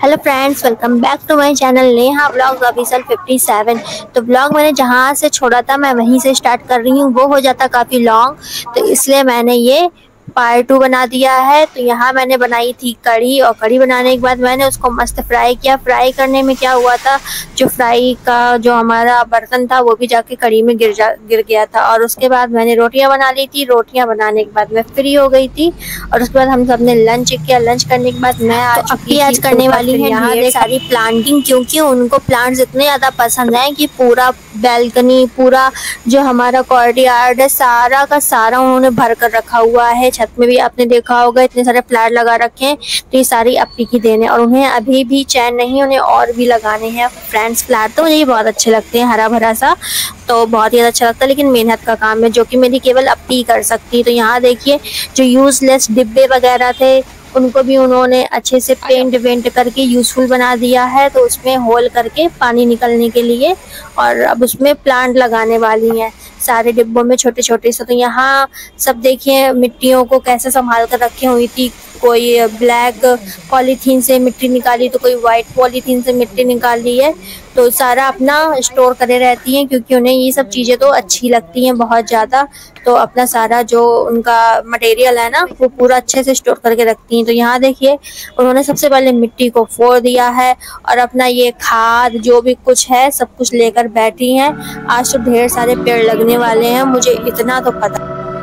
Hello friends, welcome back to my channel Neha vlogs official 57। तो blog मैंने जहाँ से छोड़ा था मैं वहीं से स्टार्ट कर रही हूँ। वो हो जाता काफ़ी लॉन्ग, तो इसलिए मैंने ये पार्ट 2 बना दिया है। तो यहाँ मैंने बनाई थी कढ़ी, और कढ़ी बनाने के बाद मैंने उसको मस्त फ्राई किया। फ्राई करने में क्या हुआ था, जो फ्राई का जो हमारा बर्तन था वो भी जाके कढ़ी में गिर गया था। और उसके बाद मैंने रोटियां बना ली थी। रोटियां बनाने के बाद मैं फ्री हो गई थी, और उसके बाद हम सब ने लंच किया। लंच करने के बाद मैं आज करने वाली है यहाँ ढेर सारी प्लांटिंग, क्योंकि उनको प्लांट्स इतने ज़्यादा पसंद है कि पूरा बैल्कनी, पूरा जो हमारा कॉर्टियार्ड है, सारा का सारा उन्होंने भर कर रखा हुआ है। छत में भी आपने देखा होगा इतने सारे फ्लावर लगा रखे हैं। तो ये सारी अप्पी की देन है, और उन्हें अभी भी चैन नहीं, उन्हें और भी लगाने हैं फ्रेंड्स फ्लावर। तो मुझे बहुत अच्छे लगते हैं, हरा भरा सा, तो बहुत ही अच्छा लगता है। लेकिन मेहनत का काम है जो कि मेरी केवल अप्पी ही कर सकती है। तो यहाँ देखिए जो यूजलेस डिब्बे वगैरह थे उनको भी उन्होंने अच्छे से पेंट वेंट करके यूजफुल बना दिया है। तो उसमें होल करके पानी निकलने के लिए, और अब उसमें प्लांट लगाने वाली हैं सारे डिब्बों में छोटे छोटे से। तो यहाँ सब देखिए मिट्टियों को कैसे संभाल कर रखी हुई थी। कोई ब्लैक पॉलीथीन से मिट्टी निकाली, तो कोई वाइट पॉलीथीन से मिट्टी निकाली है। तो सारा अपना स्टोर करे रहती हैं, क्योंकि उन्हें ये सब चीज़ें तो अच्छी लगती हैं बहुत ज़्यादा। तो अपना सारा जो उनका मटेरियल है ना, वो पूरा अच्छे से स्टोर करके रखती हैं। तो यहाँ देखिए उन्होंने सबसे पहले मिट्टी को फोड़ दिया है, और अपना ये खाद जो भी कुछ है सब कुछ लेकर बैठी हैं। आज तो ढेर सारे पेड़ लगने वाले हैं, मुझे इतना तो पता।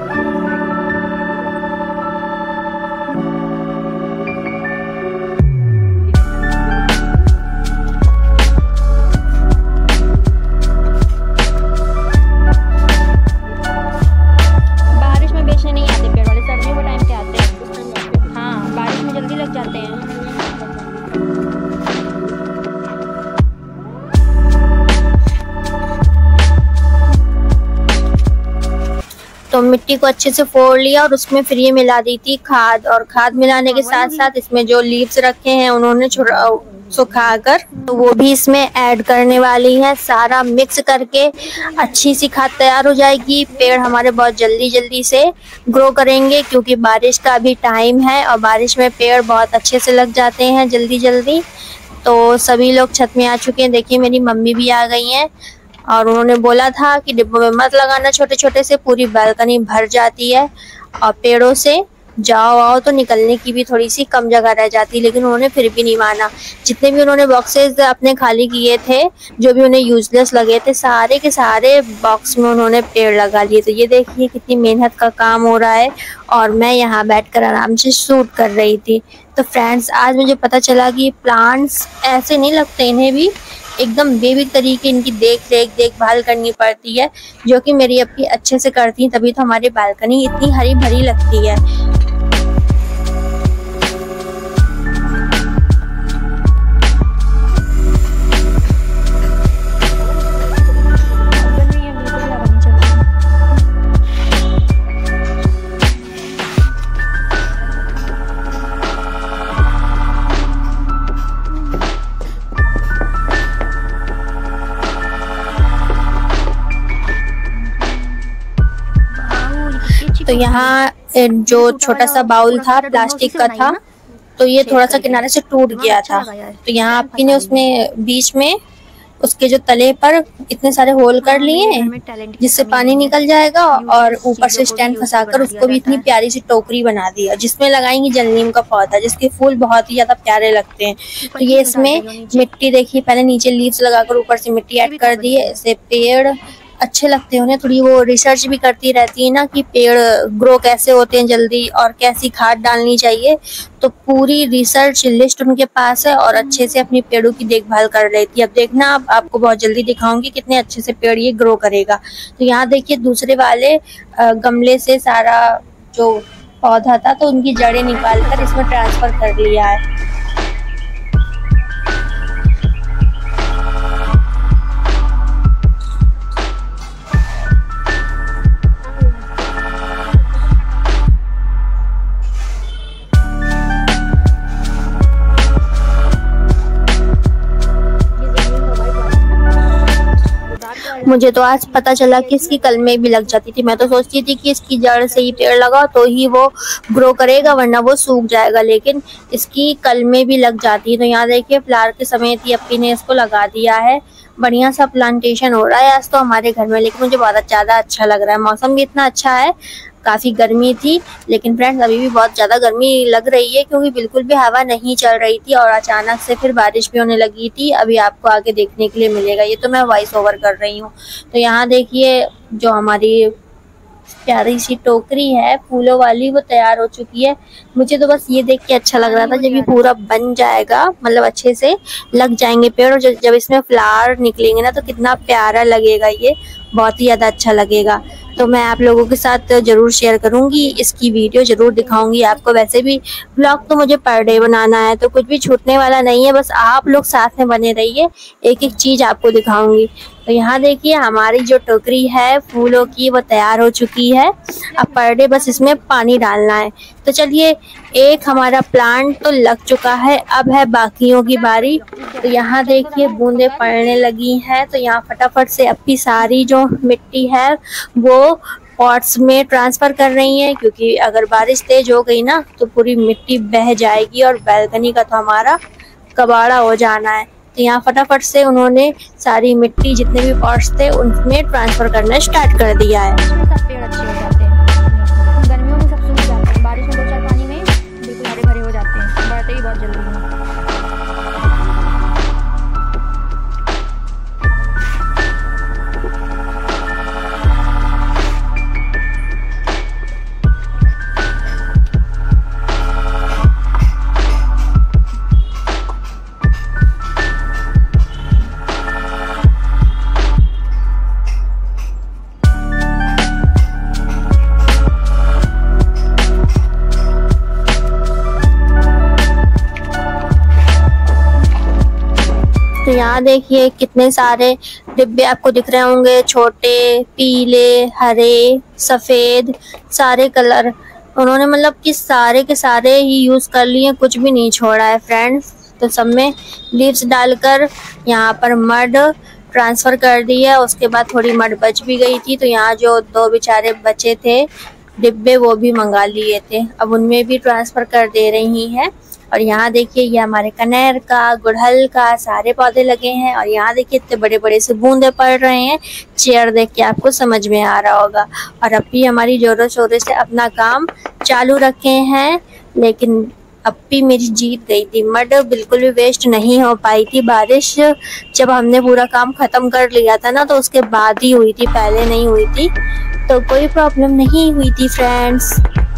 तो मिट्टी को अच्छे से फोड़ लिया, और उसमें फिर ये मिला दी थी खाद। और खाद मिलाने के साथ साथ इसमें जो लीव्स रखे हैं उन्होंने सुखाकर, तो वो भी इसमें ऐड करने वाली है। सारा मिक्स करके अच्छी सी खाद तैयार हो जाएगी। पेड़ हमारे बहुत जल्दी जल्दी से ग्रो करेंगे, क्योंकि बारिश का भी टाइम है, और बारिश में पेड़ बहुत अच्छे से लग जाते हैं जल्दी जल्दी। तो सभी लोग छत में आ चुके हैं। देखिए मेरी मम्मी भी आ गई हैं, और उन्होंने बोला था कि डिब्बों में मत लगाना छोटे छोटे से, पूरी बालकनी भर जाती है, और पेड़ों से जाओ आओ तो निकलने की भी थोड़ी सी कम जगह रह जाती है। लेकिन उन्होंने फिर भी नहीं माना। जितने भी उन्होंने बॉक्सेस अपने खाली किए थे, जो भी उन्हें यूजलेस लगे थे, सारे के सारे बॉक्स में उन्होंने पेड़ लगा लिए। तो ये देखिए कितनी मेहनत का काम हो रहा है, और मैं यहाँ बैठकर आराम से शूट कर रही थी। तो फ्रेंड्स आज मुझे पता चला कि प्लांट्स ऐसे नहीं लगते, इन्हें भी एकदम बेबी तरीके इनकी देखभाल करनी पड़ती है, जो कि मेरी अप्पी अच्छे से करती हैं। तभी तो हमारी बालकनी इतनी हरी भरी लगती है। तो यहाँ जो छोटा सा बाउल था प्लास्टिक का था, तो ये थोड़ा सा किनारे से टूट गया था। तो यहाँ आपकी ने उसमें बीच में उसके जो तले पर इतने सारे होल कर लिए हैं, जिससे पानी निकल जाएगा, और ऊपर से स्टैंड फंसाकर उसको भी इतनी प्यारी सी टोकरी बना दिया, जिसमें लगाएंगे जलनीम का पौधा, जिसके फूल बहुत ही ज्यादा प्यारे लगते हैं। तो ये इसमें मिट्टी देखिए, पहले नीचे लीव्स लगाकर ऊपर से मिट्टी ऐड कर दी है। इससे पेड़ अच्छे लगते हैं। उन्हें थोड़ी वो रिसर्च भी करती रहती है ना, कि पेड़ ग्रो कैसे होते हैं जल्दी, और कैसी खाद डालनी चाहिए। तो पूरी रिसर्च लिस्ट उनके पास है, और अच्छे से अपनी पेड़ों की देखभाल कर रही थी। अब देखना आपको बहुत जल्दी दिखाऊंगी कितने अच्छे से पेड़ ये ग्रो करेगा। तो यहाँ देखिए दूसरे वाले गमले से सारा जो पौधा था, तो उनकी जड़ें निकाल कर इसमें ट्रांसफर कर लिया है। मुझे तो आज पता चला कि इसकी कलमें भी लग जाती थी। मैं तो सोचती थी कि इसकी जड़ से ही पेड़ लगाओ तो ही वो ग्रो करेगा, वरना वो सूख जाएगा, लेकिन इसकी कलमें भी लग जाती है। तो यहाँ देखिए फ्लावर के समेत ही अप्पी ने इसको लगा दिया है। बढ़िया सा प्लांटेशन हो रहा है आज तो हमारे घर में, लेकिन मुझे बहुत ज़्यादा अच्छा लग रहा है। मौसम भी इतना अच्छा है, काफ़ी गर्मी थी, लेकिन फ्रेंड्स अभी भी बहुत ज़्यादा गर्मी लग रही है क्योंकि बिल्कुल भी हवा नहीं चल रही थी और अचानक से फिर बारिश भी होने लगी थी। अभी आपको आगे देखने के लिए मिलेगा, ये तो मैं वॉइस ओवर कर रही हूँ। तो यहाँ देखिए जो हमारी प्यारी सी टोकरी है फूलों वाली वो तैयार हो चुकी है। मुझे तो बस ये देख के अच्छा लग रहा था, जब ये पूरा बन जाएगा, मतलब अच्छे से लग जाएंगे पेड़ और जब इसमें फ्लावर निकलेंगे ना तो कितना प्यारा लगेगा, ये बहुत ही ज़्यादा अच्छा लगेगा। तो मैं आप लोगों के साथ ज़रूर शेयर करूंगी, इसकी वीडियो ज़रूर दिखाऊंगी आपको। वैसे भी ब्लॉग तो मुझे पर डे बनाना है तो कुछ भी छूटने वाला नहीं है, बस आप लोग साथ में बने रहिए, एक एक चीज़ आपको दिखाऊंगी। तो यहाँ देखिए हमारी जो टोकरी है फूलों की वो तैयार हो चुकी है। अब पर डे बस इसमें पानी डालना है। तो चलिए, एक हमारा प्लांट तो लग चुका है, अब है बाकियों की बारी। तो यहाँ देखिए बूंदें पड़ने लगी हैं, तो यहाँ फटाफट से अपनी सारी जो मिट्टी है वो पॉट्स में ट्रांसफ़र कर रही हैं, क्योंकि अगर बारिश तेज हो गई ना तो पूरी मिट्टी बह जाएगी और बैल्कनी का तो हमारा कबाड़ा हो जाना है। तो यहाँ फटाफट से उन्होंने सारी मिट्टी जितने भी पॉट्स थे उनमें ट्रांसफ़र करना स्टार्ट कर दिया है। सब पेड़ अच्छे हो जाते हैं, गर्मियों में सब सूख जाते हैं, बारिश में 2-4 पानी में बिल्कुल हरे भरे हो जाते हैं, बढ़ते ही बहुत जल्दी हैं। तो यहाँ देखिए कितने सारे डिब्बे आपको दिख रहे होंगे, छोटे, पीले, हरे, सफ़ेद, सारे कलर उन्होंने मतलब कि सारे के सारे ही यूज़ कर लिए, कुछ भी नहीं छोड़ा है फ्रेंड्स। तो सब में लीव्स डालकर यहाँ पर मड ट्रांसफ़र कर दिया। उसके बाद थोड़ी मड बच भी गई थी, तो यहाँ जो 2 बेचारे बचे थे डिब्बे वो भी मंगा लिए थे, अब उनमें भी ट्रांसफ़र कर दे रही हैं। और यहाँ देखिए ये हमारे कनेर का, गुड़हल का सारे पौधे लगे हैं। और यहाँ देखिए इतने बड़े बड़े से बूंदे पड़ रहे हैं, चेयर देख के आपको समझ में आ रहा होगा। और अप्पी हमारी जोरों शोरों से अपना काम चालू रखे हैं, लेकिन अप्पी मेरी जीत गई थी। मड बिल्कुल भी वेस्ट नहीं हो पाई थी। बारिश जब हमने पूरा काम ख़त्म कर लिया था ना तो उसके बाद ही हुई थी, पहले नहीं हुई थी, तो कोई प्रॉब्लम नहीं हुई थी फ्रेंड्स।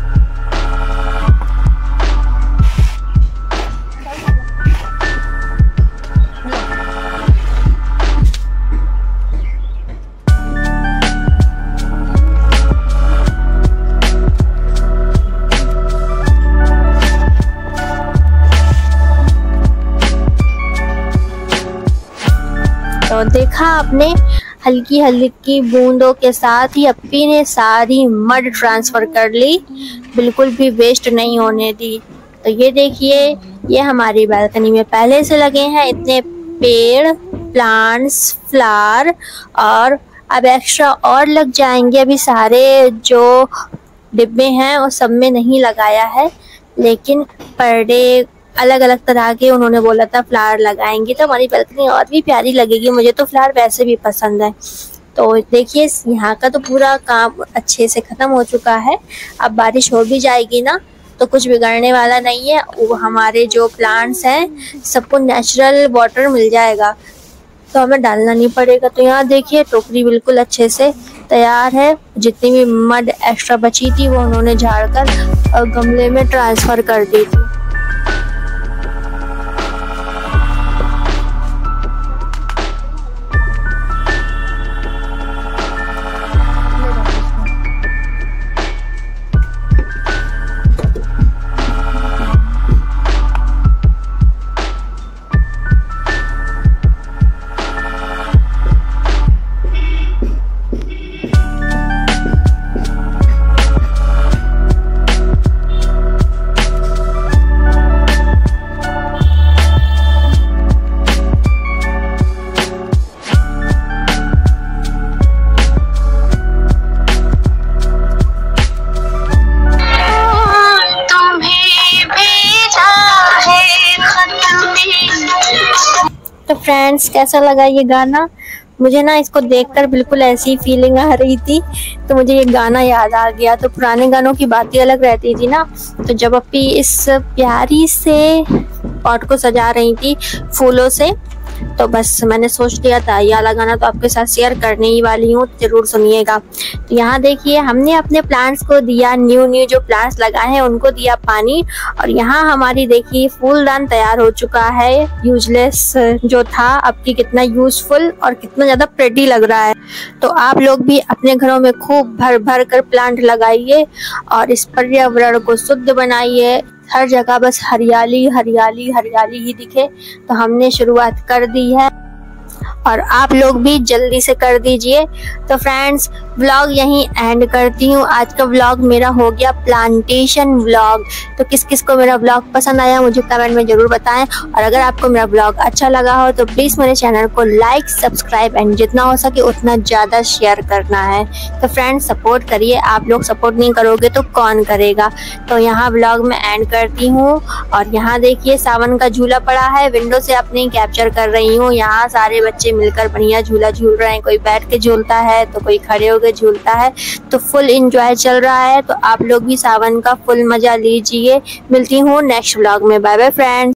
तो देखा आपने, हल्की हल्की बूंदों के साथ ही अप्पी ने सारी मड ट्रांसफ़र कर ली, बिल्कुल भी वेस्ट नहीं होने दी। तो ये देखिए ये हमारी बालकनी में पहले से लगे हैं इतने पेड़, प्लांट्स, फ्लावर, और अब एक्स्ट्रा और लग जाएंगे। अभी सारे जो डिब्बे हैं वो सब में नहीं लगाया है, लेकिन पर डे अलग अलग तरह के उन्होंने बोला था फ्लावर लगाएंगे तो हमारी बालकनी और भी प्यारी लगेगी। मुझे तो फ्लावर वैसे भी पसंद है। तो देखिए यहाँ का तो पूरा काम अच्छे से ख़त्म हो चुका है। अब बारिश हो भी जाएगी ना तो कुछ बिगड़ने वाला नहीं है, वो हमारे जो प्लांट्स हैं सबको नेचुरल वाटर मिल जाएगा, तो हमें डालना नहीं पड़ेगा। तो यहाँ देखिए टोकरी बिल्कुल अच्छे से तैयार है। जितनी भी मड एक्स्ट्रा बची थी वो उन्होंने झाड़कर और गमले में ट्रांसफ़र कर दी थी। फ्रेंड्स कैसा लगा ये गाना। मुझे ना इसको देखकर बिल्कुल ऐसी फीलिंग आ रही थी, तो मुझे ये गाना याद आ गया। तो पुराने गानों की बात ही अलग रहती थी ना। तो जब अपनी इस प्यारी से पॉट को सजा रही थी फूलों से, तो बस मैंने सोच लिया था ये वाला गाना तो आपके साथ शेयर करने ही वाली हूँ, जरूर सुनिएगा। तो यहाँ देखिए हमने अपने प्लांट्स को दिया, न्यू जो प्लांट्स लगाए हैं उनको दिया पानी। और यहाँ हमारी देखिए फूलदान तैयार हो चुका है। यूजलेस जो था अब की कितना यूजफुल और कितना ज्यादा प्रेटी लग रहा है। तो आप लोग भी अपने घरों में खूब भर भर कर प्लांट लगाइए और इस पर्यावरण को शुद्ध बनाइए। हर जगह बस हरियाली हरियाली हरियाली ही दिखे। तो हमने शुरुआत कर दी है और आप लोग भी जल्दी से कर दीजिए। तो फ्रेंड्स व्लॉग यहीं एंड करती हूँ। आज का व्लॉग मेरा हो गया प्लांटेशन व्लॉग। तो किस किस को मेरा व्लॉग पसंद आया मुझे कमेंट में जरूर बताएं। और अगर आपको मेरा व्लॉग अच्छा लगा हो तो प्लीज़ मेरे चैनल को लाइक सब्सक्राइब एंड जितना हो सके उतना ज़्यादा शेयर करना है। तो फ्रेंड्स सपोर्ट करिए, आप लोग सपोर्ट नहीं करोगे तो कौन करेगा। तो यहाँ व्लॉग में एंड करती हूँ। और यहाँ देखिए सावन का झूला पड़ा है, विंडो से अपने कैप्चर कर रही हूँ। यहाँ सारे बच्चे मिलकर बढ़िया झूला झूल रहे हैं, कोई बैठ के झूलता है तो कोई खड़े होकर झूलता है। तो फुल एंजॉय चल रहा है। तो आप लोग भी सावन का फुल मजा लीजिए। मिलती हूँ नेक्स्ट व्लॉग में। Bye bye friends.